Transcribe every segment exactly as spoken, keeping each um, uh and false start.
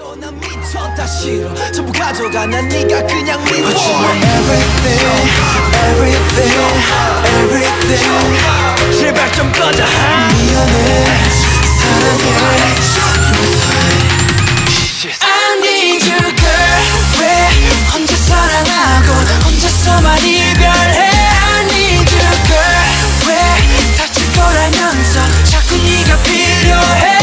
난 미쳤다 싫어 전부 가져가 난 네가 그냥 미워 But you are everything, everything, everything 제발 좀 꺼져 미안해 사랑해 용서해 I need you girl 왜 혼자 사랑하고 혼자서만 이별해 I need you girl 왜 다칠 걸 알면서 자꾸 네가 필요해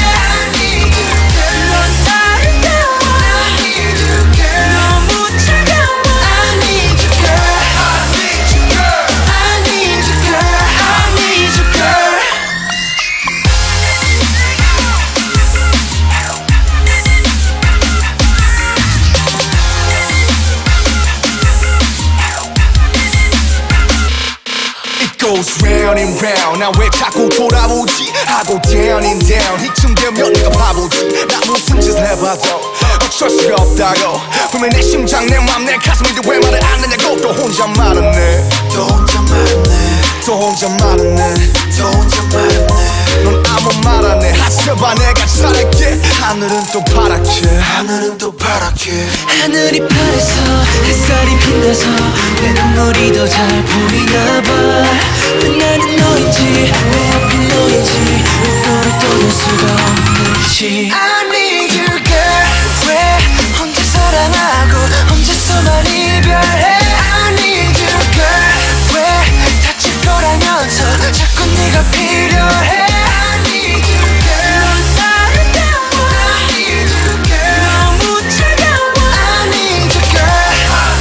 goes round and round 나 왜 자꾸 돌아오지 하고 down and down 이쯤 되면 내가 바보지 나 무슨 짓을 해봐도 어쩔 수가 없다고 분명히 내 심장 내 맘 내 가슴인데 왜 말을 안 하냐고 또 혼자 말았네 또 혼자 말았네 또 혼자 말았네 또 혼자 말았네 넌 아무 말 안 해 하셔봐 내가 잘할게 하늘은 또 파랗게 하늘은 또 파랗게 하늘이 파래서 햇살이 빛나서 내 눈물이 더 잘 보이나 봐 왜 나는 너인지 왜 하필 너인지 왜 너를 떠날 수가 없는지 I need you girl 왜 혼자 사랑하고 혼자서만 이별해 I need you girl 왜 다칠 걸 알면서 자꾸 네가 필요해 I need you girl 넌 나를 닮아 I need you girl 너무 차가워 I need you girl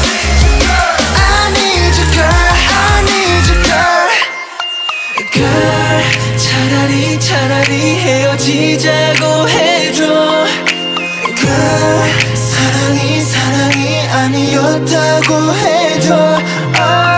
I need you girl I need you girl girl 차라리 차라리 헤어지자고 해줘 girl 사랑이 사랑이 아니었다고 해줘 oh.